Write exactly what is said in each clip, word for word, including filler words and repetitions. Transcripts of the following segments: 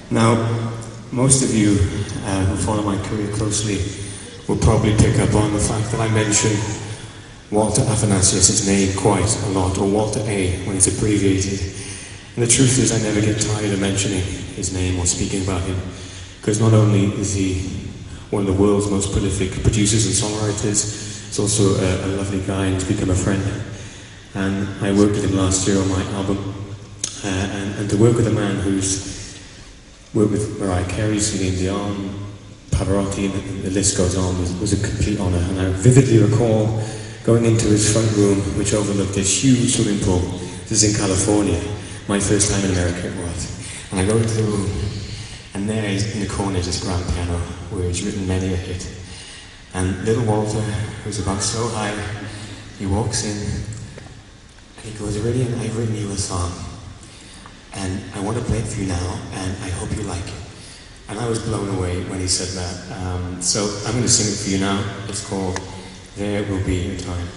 Now, most of you uh, who follow my career closely will probably pick up on the fact that I mention Walter Afanasius' name quite a lot, or Walter A when it's abbreviated. And the truth is I never get tired of mentioning his name or speaking about him, because not only is he one of the world's most prolific producers and songwriters, he's also a, a lovely guy and he's become a friend. And I worked with him last year on my album, uh, and, and to work with a man who's worked with Mariah Carey, Celine Dion, Pavarotti, and the, the list goes on, was, was a complete honour. And I vividly recall going into his front room, which overlooked this huge swimming pool. This is in California. My first time in America it was. And I go into the room, and there is, in the corner, is this grand piano, where he's written many a hit. And little Walter, who's about so high, he walks in, and he goes, "Iridian, I've written you a song, and I want to play it for you now, and I hope you like it." And I was blown away when he said that. Um, so I'm going to sing it for you now. It's called "There Will Be a Time."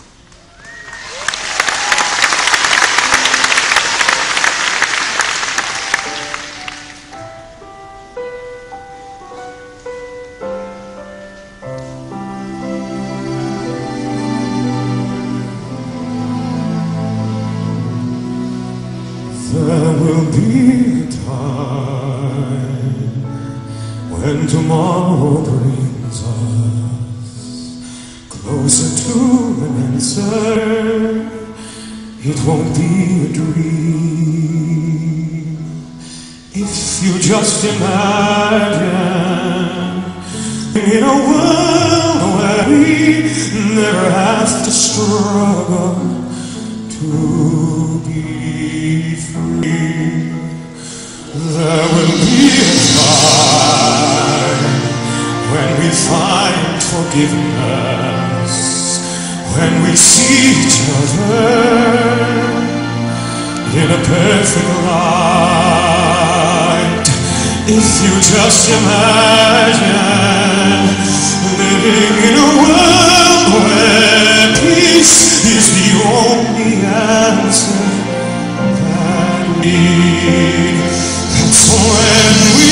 There will be a time when tomorrow brings us closer to an answer. It won't be a dream if you just imagine in a world where we never have to struggle to be free. There will be a time when we find forgiveness, when we see each other in a perfect light. If you just imagine living in a world where peace is the only answer that we need. That's when we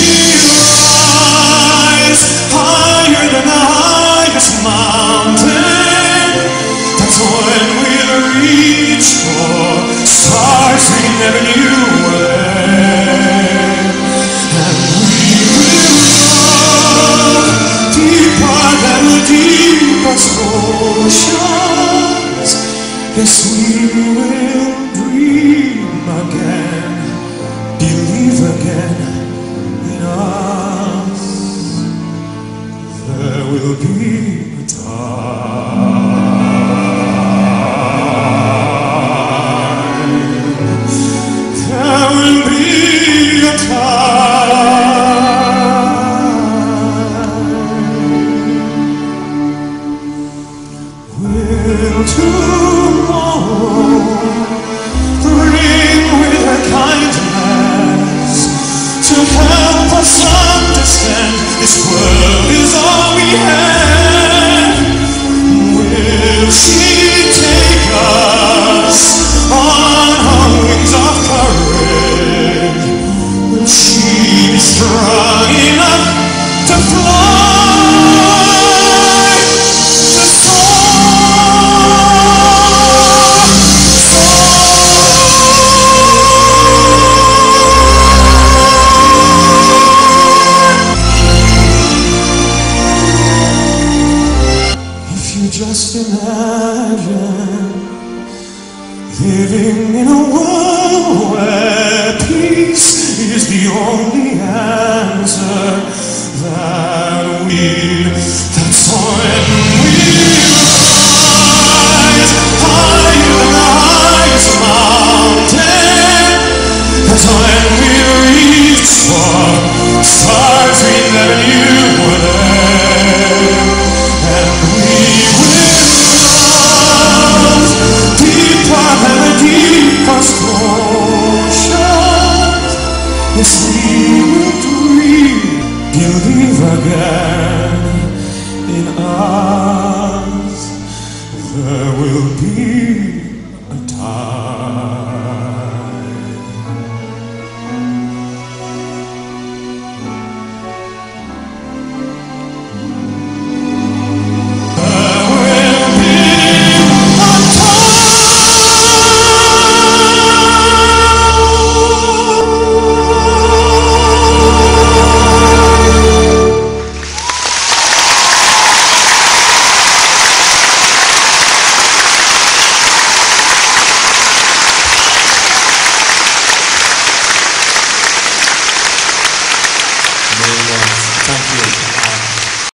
rise higher than the highest mountain. That's when we'll reach for stars we never knew were there. And we will love deeper than the deepest oceans. Yes, we will dream again, believe again in us. There will be a time. There will be a time. Will tomorrow bring with her kindness to help us understand this world is all we have? Will she take us on her wings of courage? Will she be strong enough to fly, to just imagine living in a world where peace is the only answer that we need. That's when we rise higher than the highest mountain. That's when we reach for stars we never knew were there. And we deeper than the deepest oceans. Yes, we will dream, believe again in us. There will be a time.